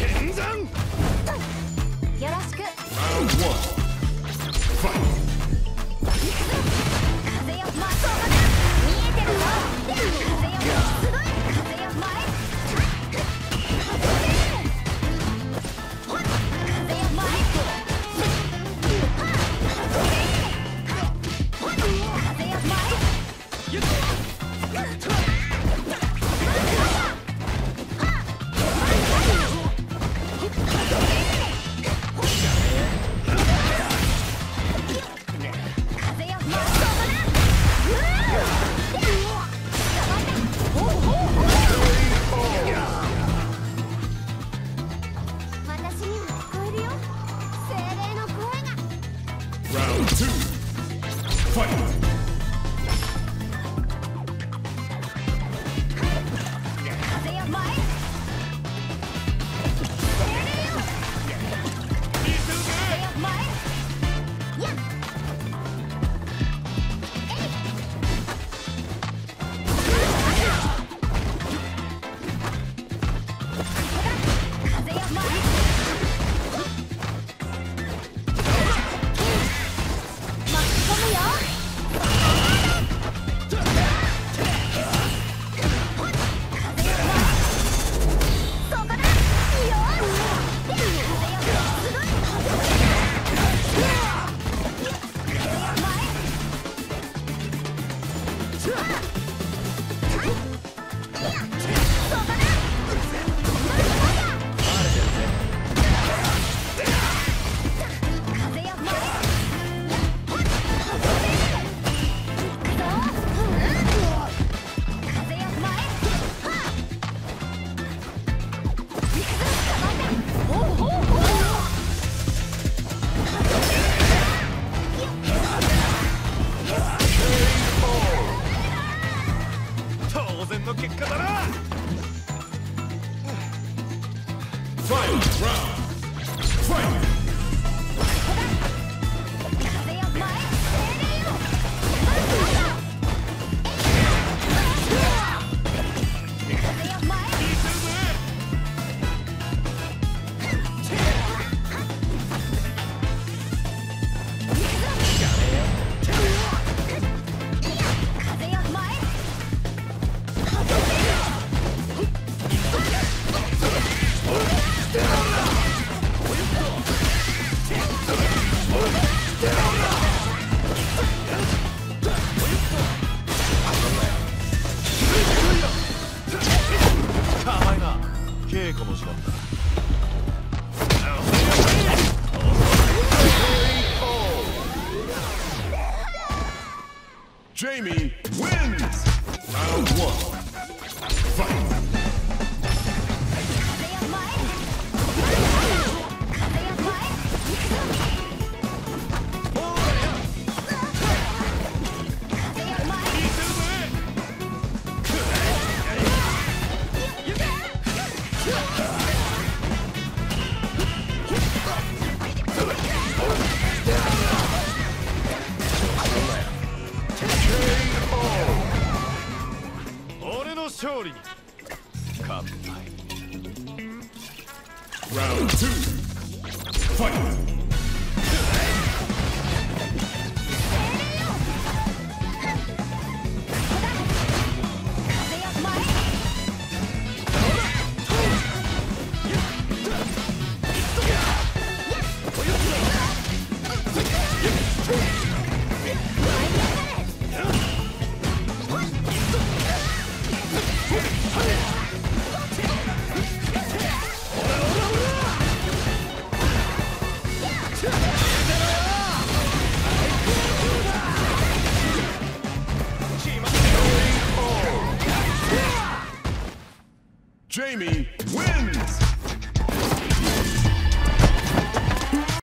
剣山。 よろしく。 Round 1 Fight。 風よまっそうだな。見えてるぞ。風よすごい。風よ前。風よ前。風よ前。私には聞こえるよ。精霊の声が。 Round 2 Fight。 風よ前。精霊よ。風よ前。やっ。風よ前。巻き込むよ。そこだ。よーし。風よすごい。風よ前。そこだ。風よ前。風よ前。ほうほうほう。 当然の結果だな。 Final round Fight。 風よ前。精霊よ。風よ前。風よ前。 甘いな。稽古の時間だ。Jamie wins. Round 1 Fight。 風よ前。風よ前。風よ前。 俺の勝利に乾杯。 Round 2 Fight。 風よ前。 Jamie wins.